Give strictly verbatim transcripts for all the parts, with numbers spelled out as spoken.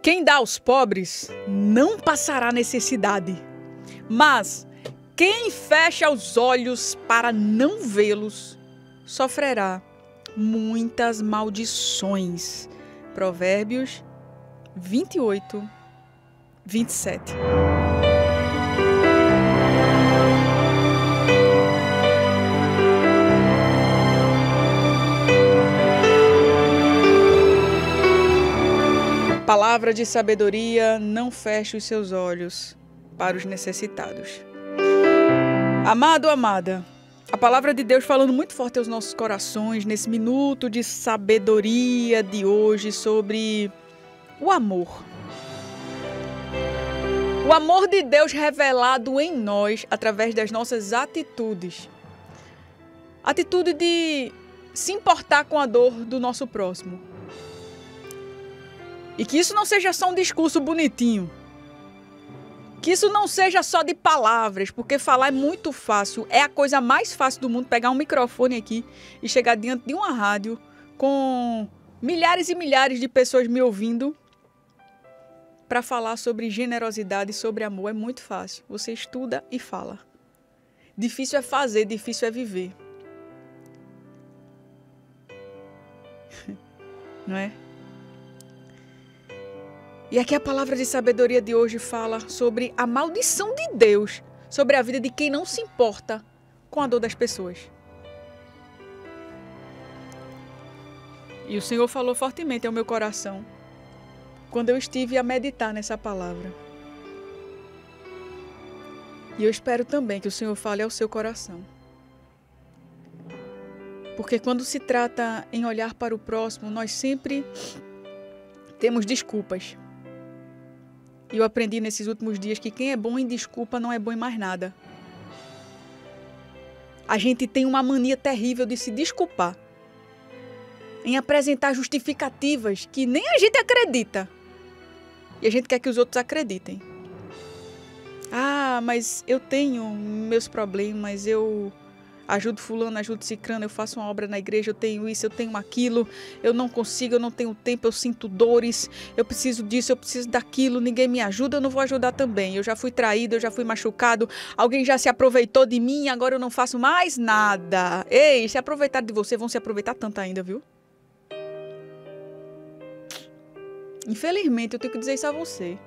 Quem dá aos pobres não passará necessidade, mas quem fecha os olhos para não vê-los sofrerá muitas maldições. Provérbios vinte e oito, vinte e sete. Palavra de sabedoria, não feche os seus olhos para os necessitados. Amado, amada, a palavra de Deus falando muito forte aos nossos corações nesse minuto de sabedoria de hoje sobre o amor. O amor de Deus revelado em nós através das nossas atitudes. Atitude de se importar com a dor do nosso próximo. E que isso não seja só um discurso bonitinho. Que isso não seja só de palavras, porque falar é muito fácil. É a coisa mais fácil do mundo pegar um microfone aqui e chegar diante de uma rádio com milhares e milhares de pessoas me ouvindo para falar sobre generosidade e sobre amor. É muito fácil. Você estuda e fala. Difícil é fazer, difícil é viver. Não é? E aqui a palavra de sabedoria de hoje fala sobre a maldição de Deus sobre a vida de quem não se importa com a dor das pessoas. E o Senhor falou fortemente ao meu coração quando eu estive a meditar nessa palavra. E eu espero também que o Senhor fale ao seu coração. Porque quando se trata em olhar para o próximo, nós sempre temos desculpas. E eu aprendi nesses últimos dias que quem é bom em desculpa não é bom em mais nada. A gente tem uma mania terrível de se desculpar. Em apresentar justificativas que nem a gente acredita. E a gente quer que os outros acreditem. Ah, mas eu tenho meus problemas, eu ajudo fulano, ajudo cicrano, eu faço uma obra na igreja, eu tenho isso, eu tenho aquilo, eu não consigo, eu não tenho tempo, eu sinto dores, eu preciso disso, eu preciso daquilo, ninguém me ajuda, eu não vou ajudar também. Eu já fui traído, eu já fui machucado, alguém já se aproveitou de mim, agora eu não faço mais nada. Ei, se aproveitaram de você, vão se aproveitar tanto ainda, viu? Infelizmente, eu tenho que dizer isso a você.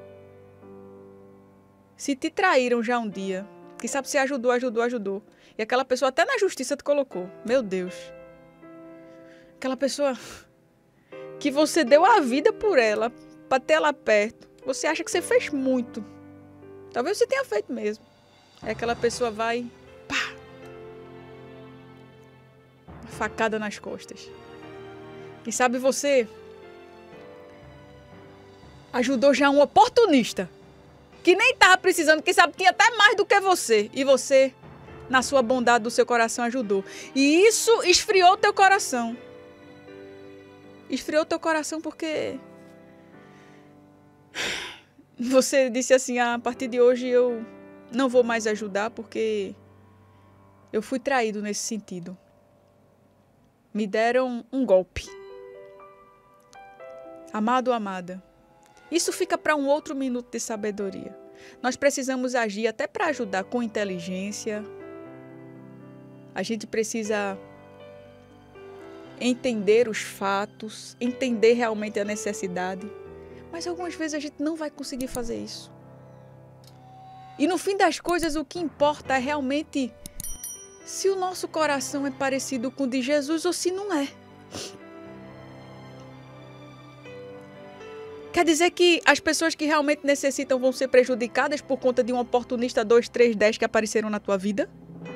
Se te traíram já um dia, quem sabe você ajudou, ajudou, ajudou. E aquela pessoa até na justiça te colocou. Meu Deus. Aquela pessoa que você deu a vida por ela, para ter ela perto. Você acha que você fez muito. Talvez você tenha feito mesmo. Aí aquela pessoa vai, pá, facada nas costas. Quem sabe você ajudou já um oportunista. Que nem estava precisando, quem sabe tinha até mais do que você. E você, na sua bondade do seu coração, ajudou. E isso esfriou o teu coração. Esfriou o teu coração porque você disse assim, ah, a partir de hoje eu não vou mais ajudar porque eu fui traído nesse sentido. Me deram um golpe. Amado, amada. Isso fica para um outro minuto de sabedoria. Nós precisamos agir até para ajudar com inteligência. A gente precisa entender os fatos, entender realmente a necessidade. Mas algumas vezes a gente não vai conseguir fazer isso. E no fim das coisas, o que importa é realmente se o nosso coração é parecido com o de Jesus ou se não é. Quer dizer que as pessoas que realmente necessitam vão ser prejudicadas por conta de um oportunista dois, três, dez que apareceram na tua vida?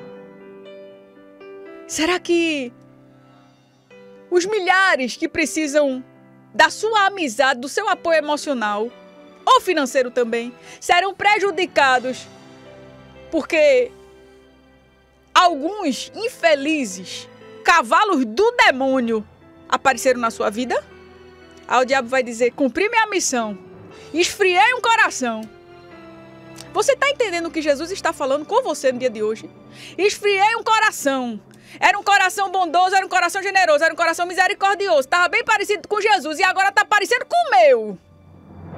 Será que os milhares que precisam da sua amizade, do seu apoio emocional, ou financeiro também, serão prejudicados porque alguns infelizes, cavalos do demônio, apareceram na sua vida? Aí o diabo vai dizer, cumpri minha missão, esfriei um coração. Você está entendendo o que Jesus está falando com você no dia de hoje? Esfriei um coração. Era um coração bondoso, era um coração generoso, era um coração misericordioso. Estava bem parecido com Jesus e agora está parecendo com o meu.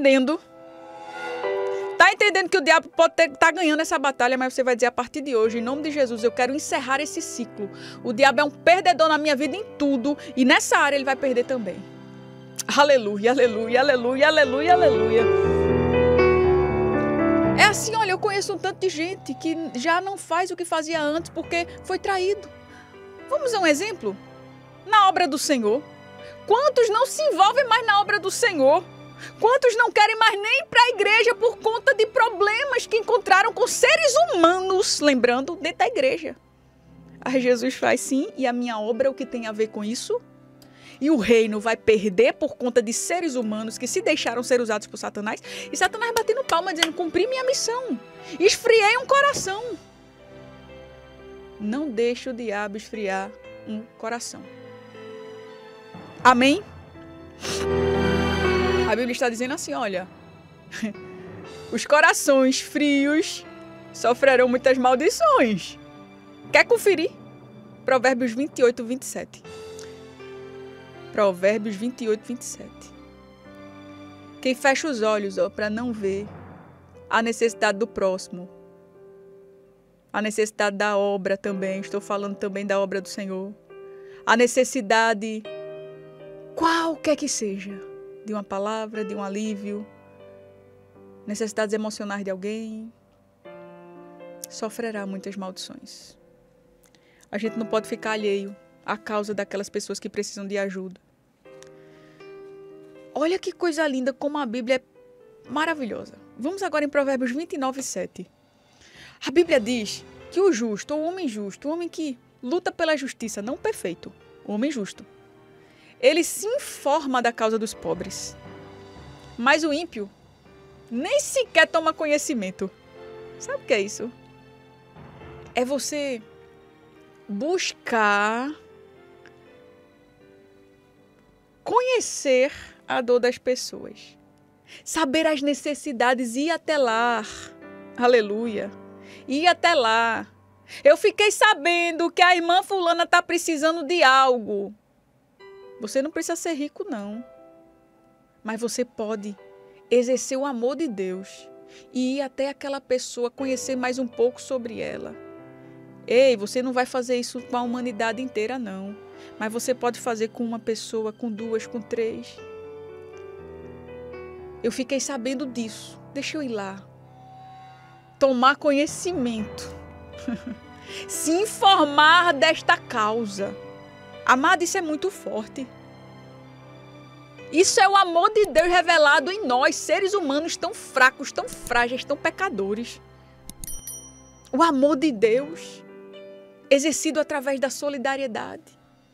entendendo? Tá entendendo que o diabo pode estar tá ganhando essa batalha, mas você vai dizer a partir de hoje, em nome de Jesus, eu quero encerrar esse ciclo. O diabo é um perdedor na minha vida em tudo e nessa área ele vai perder também. Aleluia, aleluia, aleluia, aleluia, aleluia. É assim, olha, eu conheço um tanto de gente que já não faz o que fazia antes porque foi traído. Vamos a um exemplo? Na obra do Senhor. Quantos não se envolvem mais na obra do Senhor? Quantos não querem mais nem ir para a igreja por conta de problemas que encontraram com seres humanos, lembrando, dentro da igreja? Aí Jesus faz sim, e a minha obra, o que tem a ver com isso? E o reino vai perder por conta de seres humanos que se deixaram ser usados por Satanás. E Satanás batendo palma, dizendo, cumpri minha missão. Esfriei um coração. Não deixe o diabo esfriar um coração. Amém? A Bíblia está dizendo assim, olha, os corações frios sofrerão muitas maldições. Quer conferir? Provérbios vinte e oito, vinte e sete. Provérbios vinte e oito, vinte e sete. Quem fecha os olhos para não ver a necessidade do próximo, a necessidade da obra também, estou falando também da obra do Senhor, a necessidade, qualquer que seja, de uma palavra, de um alívio, necessidades emocionais de alguém, sofrerá muitas maldições. A gente não pode ficar alheio à causa daquelas pessoas que precisam de ajuda. Olha que coisa linda, como a Bíblia é maravilhosa. Vamos agora em Provérbios vinte e nove, sete. A Bíblia diz que o justo, o homem justo, o homem que luta pela justiça, não perfeito, o homem justo, ele se informa da causa dos pobres. Mas o ímpio nem sequer toma conhecimento. Sabe o que é isso? É você buscar conhecer a dor das pessoas. Saber as necessidades e ir até lá. Aleluia. Ir até lá. Eu fiquei sabendo que a irmã fulana está precisando de algo. Você não precisa ser rico, não. Mas você pode exercer o amor de Deus e ir até aquela pessoa, conhecer mais um pouco sobre ela. Ei, você não vai fazer isso com a humanidade inteira, não. Mas você pode fazer com uma pessoa, com duas, com três. Eu fiquei sabendo disso. Deixa eu ir lá. Tomar conhecimento. Se informar desta causa. Amado, isso é muito forte. Isso é o amor de Deus revelado em nós, seres humanos tão fracos, tão frágeis, tão pecadores. O amor de Deus, exercido através da solidariedade.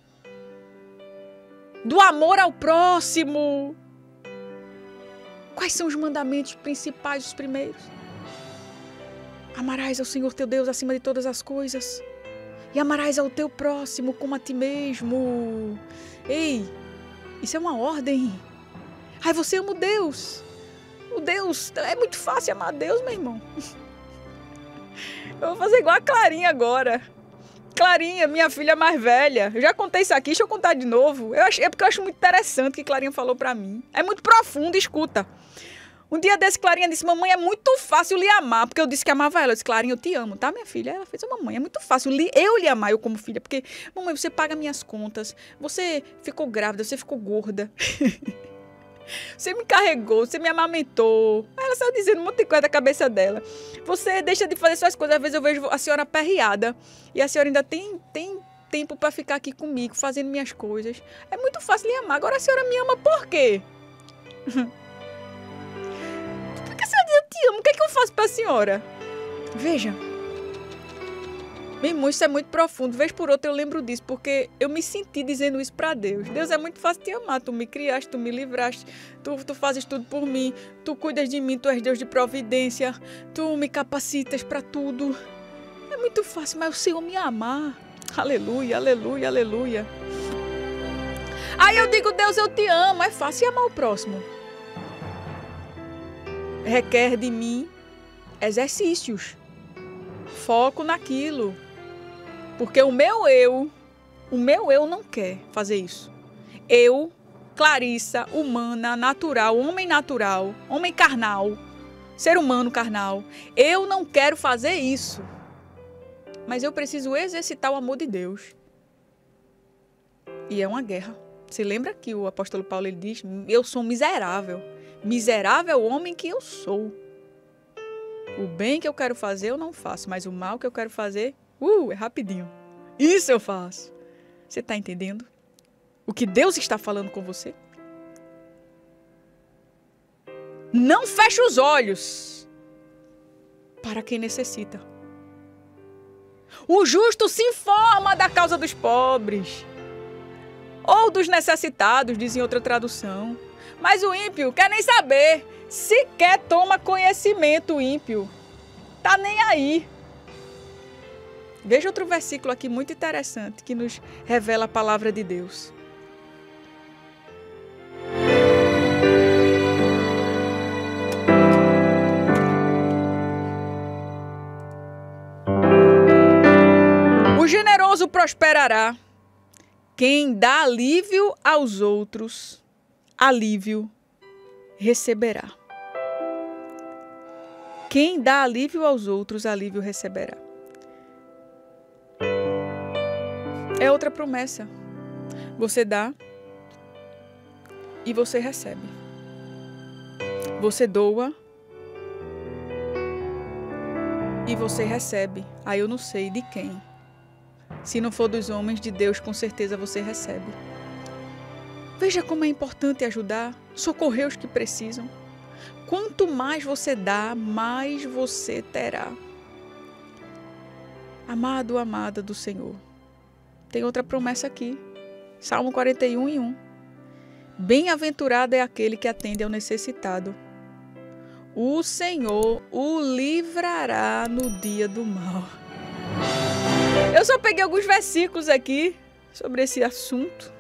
Do amor ao próximo. Quais são os mandamentos principais, os primeiros? Amarás ao Senhor teu Deus acima de todas as coisas. E amarás ao teu próximo como a ti mesmo. Ei, isso é uma ordem. Ai, você ama o Deus. O Deus, é muito fácil amar Deus, meu irmão. Eu vou fazer igual a Clarinha agora. Clarinha, minha filha mais velha. Eu já contei isso aqui, deixa eu contar de novo. Eu acho, é porque eu acho muito interessante o que Clarinha falou pra mim. É muito profundo, escuta. Um dia desse, Clarinha disse, mamãe, é muito fácil lhe amar. Porque eu disse que amava ela. Eu disse, Clarinha, eu te amo, tá, minha filha? Ela fez, mamãe, é muito fácil eu lhe amar, eu como filha. Porque, mamãe, você paga minhas contas. Você ficou grávida, você ficou gorda. Você me carregou, você me amamentou. Aí ela saiu dizendo um monte de coisa da cabeça dela. Você deixa de fazer suas coisas. Às vezes eu vejo a senhora aperreada. E a senhora ainda tem, tem tempo pra ficar aqui comigo, fazendo minhas coisas. É muito fácil lhe amar. Agora a senhora me ama por quê? Porque a senhora diz, eu te amo. O que é que eu faço pra senhora? Veja. Meu irmão, isso é muito profundo. Vez por outra eu lembro disso, porque eu me senti dizendo isso pra Deus. Deus, é muito fácil te amar. Tu me criaste, tu me livraste, tu, tu fazes tudo por mim, tu cuidas de mim, tu és Deus de providência, tu me capacitas pra tudo. É muito fácil, mas o Senhor me amar. Aleluia, aleluia, aleluia. Aí eu digo, Deus, eu te amo. É fácil amar o próximo. Requer de mim exercícios. Foco naquilo. Porque o meu eu, o meu eu não quer fazer isso. Eu Clarissa, humana, natural, homem natural, homem carnal, ser humano carnal. Eu não quero fazer isso. Mas eu preciso exercitar o amor de Deus. E é uma guerra. Você lembra que o apóstolo Paulo ele diz, eu sou miserável. Miserável é o homem que eu sou. O bem que eu quero fazer eu não faço, mas o mal que eu quero fazer, uh, é rapidinho. Isso eu faço. Você está entendendo? O que Deus está falando com você? Não feche os olhos para quem necessita. O justo se informa da causa dos pobres ou dos necessitados, diz em outra tradução. Mas o ímpio quer nem saber. Sequer toma conhecimento o ímpio. Tá nem aí. Veja outro versículo aqui muito interessante que nos revela a palavra de Deus. O generoso prosperará. Quem dá alívio aos outros, alívio receberá. Quem dá alívio aos outros, alívio receberá. É outra promessa. Você dá e você recebe. Você doa e você recebe. Aí eu não sei de quem. Se não for dos homens, de Deus, com certeza você recebe. Veja como é importante ajudar, socorrer os que precisam. Quanto mais você dá, mais você terá. Amado, amada do Senhor. Tem outra promessa aqui. Salmo quarenta e um, e um. Bem-aventurado é aquele que atende ao necessitado. O Senhor o livrará no dia do mal. Eu só peguei alguns versículos aqui sobre esse assunto.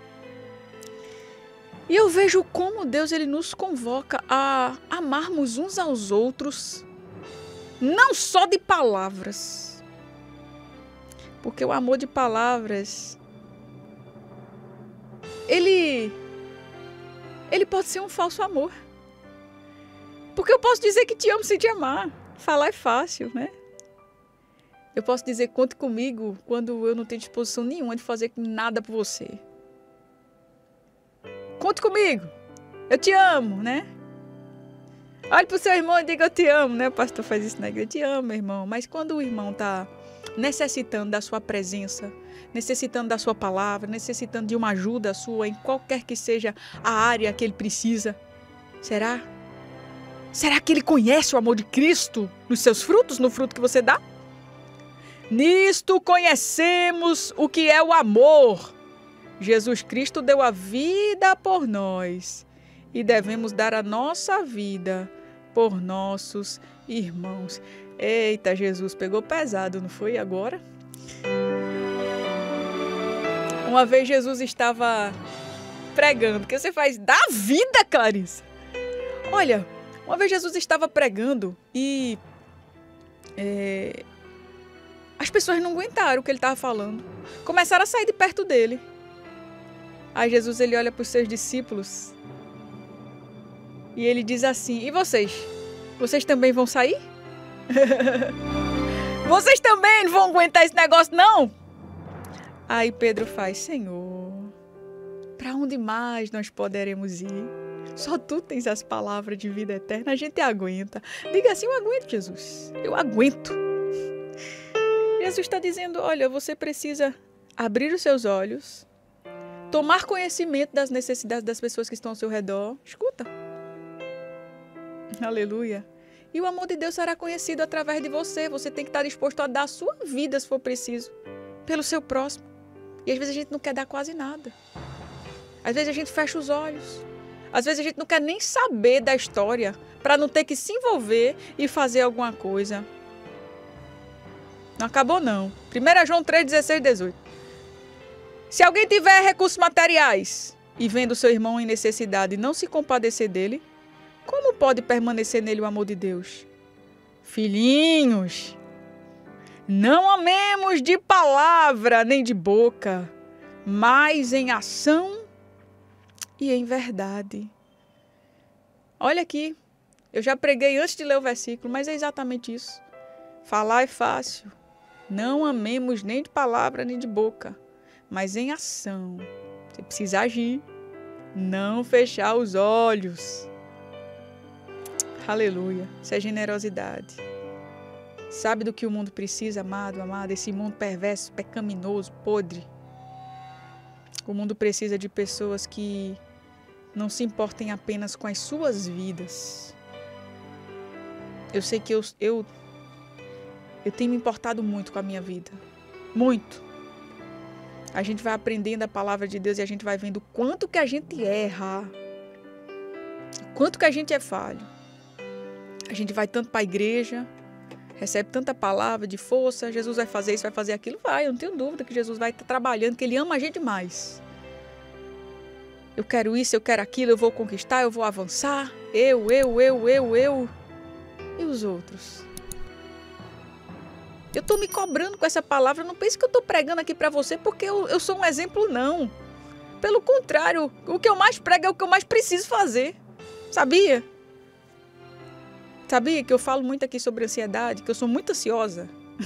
E eu vejo como Deus ele nos convoca a amarmos uns aos outros, não só de palavras. Porque o amor de palavras, ele, ele pode ser um falso amor. Porque eu posso dizer que te amo sem te amar. Falar é fácil, né? Eu posso dizer, conte comigo, quando eu não tenho disposição nenhuma de fazer nada por você. Conte comigo, eu te amo, né? Olhe para o seu irmão e diga, eu te amo, né? O pastor faz isso na igreja, eu te amo, meu irmão. Mas quando o irmão está necessitando da sua presença, necessitando da sua palavra, necessitando de uma ajuda sua em qualquer que seja a área que ele precisa, será? Será que ele conhece o amor de Cristo nos seus frutos, no fruto que você dá? Nisto conhecemos o que é o amor. Jesus Cristo deu a vida por nós e devemos dar a nossa vida por nossos irmãos. Eita, Jesus, pegou pesado, não foi agora? Uma vez Jesus estava pregando. O que você faz? Da vida, Clarissa. Olha, uma vez Jesus estava pregando e é, as pessoas não aguentaram o que ele estava falando. Começaram a sair de perto dele. Aí Jesus ele olha para os seus discípulos e ele diz assim, e vocês? Vocês também vão sair? Vocês também não vão aguentar esse negócio, não? Aí Pedro faz, Senhor, para onde mais nós poderemos ir? Só tu tens as palavras de vida eterna, a gente aguenta. Diga assim, eu aguento, Jesus, eu aguento. Jesus está dizendo, olha, você precisa abrir os seus olhos, tomar conhecimento das necessidades das pessoas que estão ao seu redor. Escuta. Aleluia. E o amor de Deus será conhecido através de você. Você tem que estar disposto a dar a sua vida, se for preciso, pelo seu próximo. E às vezes a gente não quer dar quase nada. Às vezes a gente fecha os olhos. Às vezes a gente não quer nem saber da história para não ter que se envolver e fazer alguma coisa. Não acabou, não. primeiro João três, dezesseis e dezoito. Se alguém tiver recursos materiais e vendo seu irmão em necessidade e não se compadecer dele, como pode permanecer nele o amor de Deus? Filhinhos, não amemos de palavra nem de boca, mas em ação e em verdade. Olha aqui, eu já preguei antes de ler o versículo, mas é exatamente isso. Falar é fácil. Não amemos nem de palavra nem de boca, mas em ação. Você precisa agir, não fechar os olhos. Aleluia, isso é generosidade. Sabe do que o mundo precisa, amado, amada? Esse mundo perverso, pecaminoso, podre. O mundo precisa de pessoas que não se importem apenas com as suas vidas. Eu sei que eu, eu, eu tenho me importado muito com a minha vida. Muito. A gente vai aprendendo a palavra de Deus e a gente vai vendo o quanto que a gente erra. O quanto que a gente é falho. A gente vai tanto para a igreja, recebe tanta palavra de força, Jesus vai fazer isso, vai fazer aquilo. Vai, eu não tenho dúvida que Jesus vai estar trabalhando, que Ele ama a gente demais. Eu quero isso, eu quero aquilo, eu vou conquistar, eu vou avançar. Eu, eu, eu, eu, eu. E os outros? Eu estou me cobrando com essa palavra. Não pense que eu estou pregando aqui para você porque eu, eu sou um exemplo, não. Pelo contrário, o que eu mais prego é o que eu mais preciso fazer. Sabia? Sabia que eu falo muito aqui sobre ansiedade, que eu sou muito ansiosa?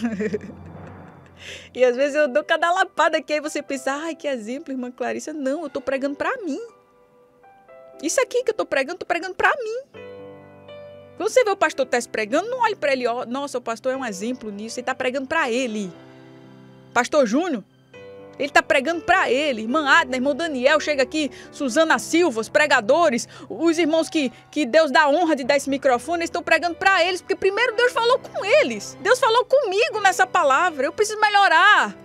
E às vezes eu dou cada lapada aqui, aí você pensa, ai, que exemplo, irmã Clarissa. Não, eu estou pregando para mim. Isso aqui que eu estou pregando, estou pregando para mim. Quando você vê o pastor Tess pregando, não olhe para ele, ó, nossa, o pastor é um exemplo nisso, ele está pregando para ele. Pastor Júnior, ele está pregando para ele. Irmã Adna, irmão Daniel, chega aqui, Suzana Silva, os pregadores, os irmãos que, que Deus dá a honra de dar esse microfone, eles estão pregando para eles, porque primeiro Deus falou com eles. Deus falou comigo nessa palavra, eu preciso melhorar.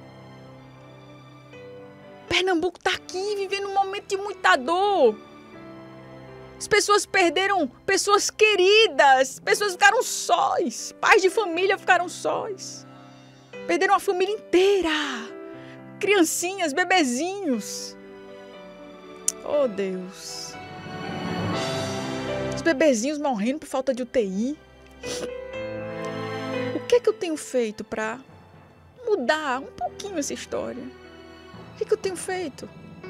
Pernambuco está aqui, vivendo um momento de muita dor. As pessoas perderam pessoas queridas, pessoas ficaram sós, pais de família ficaram sós. Perderam a família inteira. Criancinhas, bebezinhos. Oh, Deus. Os bebezinhos morrendo por falta de U T I. O que é que eu tenho feito para mudar um pouquinho essa história? O que é que eu tenho feito?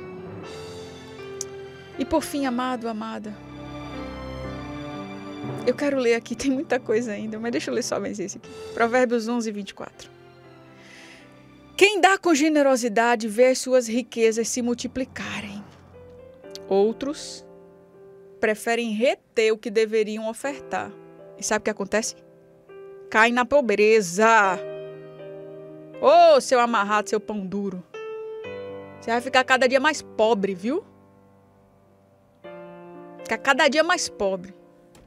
E por fim, amado, amada, eu quero ler aqui, tem muita coisa ainda, mas deixa eu ler só mais esse aqui. Provérbios onze, vinte e quatro. Quem dá com generosidade vê as suas riquezas se multiplicarem. Outros preferem reter o que deveriam ofertar. E sabe o que acontece? Caem na pobreza. Ô, oh, seu amarrado, seu pão duro. Você vai ficar cada dia mais pobre, viu? Ficar cada dia mais pobre.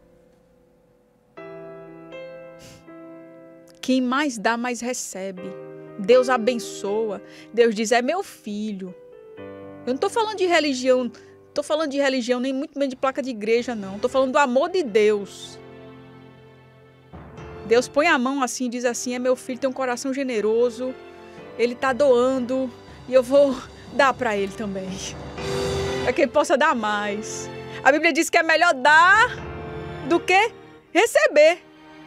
Quem mais dá, mais recebe. Deus abençoa. Deus diz, é meu filho. Eu não estou falando de religião, não estou falando de religião, nem muito menos de placa de igreja, não. Estou falando do amor de Deus. Deus põe a mão assim e diz assim, é meu filho, tem um coração generoso, ele está doando e eu vou dar para ele também. Para que ele possa dar mais. A Bíblia diz que é melhor dar do que receber.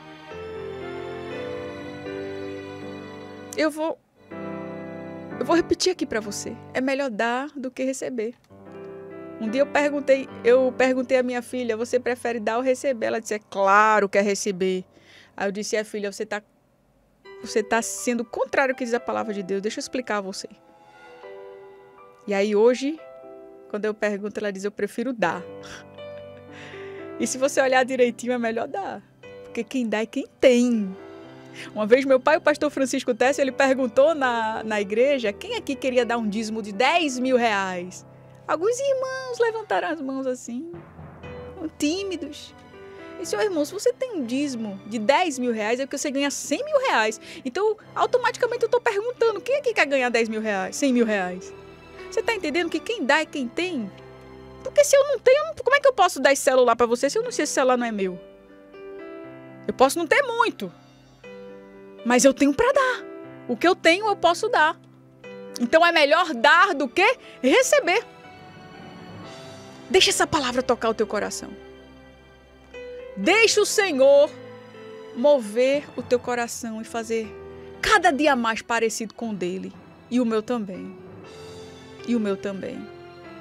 Eu vou, eu vou repetir aqui para você. É melhor dar do que receber. Um dia eu perguntei, eu perguntei à minha filha, você prefere dar ou receber? Ela disse, é claro que é receber. Aí eu disse, é filha, você está você tá sendo contrário ao que diz a palavra de Deus. Deixa eu explicar a você. E aí hoje, quando eu pergunto, ela diz, eu prefiro dar. E se você olhar direitinho, é melhor dar. Porque quem dá é quem tem. Uma vez meu pai, o pastor Francisco Tess, ele perguntou na, na igreja, quem aqui queria dar um dízimo de dez mil reais? Alguns irmãos levantaram as mãos assim, tímidos. E disse, oh, irmão, se você tem um dízimo de dez mil reais, é porque você ganha cem mil reais. Então, automaticamente eu estou perguntando, quem aqui quer ganhar dez mil reais, cem mil reais? Você está entendendo que quem dá é quem tem? Porque se eu não tenho, eu não, como é que eu posso dar esse celular para você se eu não sei se esse celular não é meu? Eu posso não ter muito. Mas eu tenho para dar. O que eu tenho, eu posso dar. Então é melhor dar do que receber. Deixa essa palavra tocar o teu coração. Deixa o Senhor mover o teu coração e fazer cada dia mais parecido com o dele. E o meu também. E o meu também.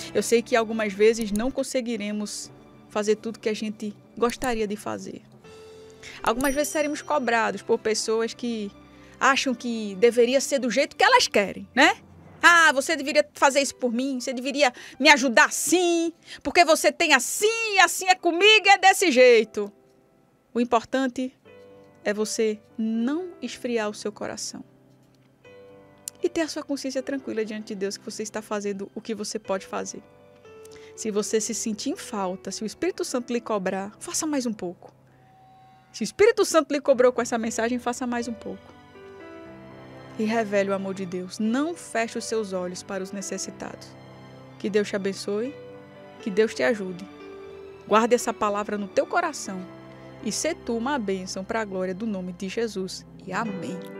Eu sei que algumas vezes não conseguiremos fazer tudo que a gente gostaria de fazer. Algumas vezes seremos cobrados por pessoas que acham que deveria ser do jeito que elas querem, né? Ah, você deveria fazer isso por mim, você deveria me ajudar assim, porque você tem assim, e assim é comigo, é desse jeito. O importante é você não esfriar o seu coração. E ter a sua consciência tranquila diante de Deus que você está fazendo o que você pode fazer. Se você se sentir em falta, se o Espírito Santo lhe cobrar, faça mais um pouco. Se o Espírito Santo lhe cobrou com essa mensagem, faça mais um pouco. E revele o amor de Deus. Não feche os seus olhos para os necessitados. Que Deus te abençoe, que Deus te ajude. Guarde essa palavra no teu coração e sê tu uma bênção para a glória do nome de Jesus. E amém.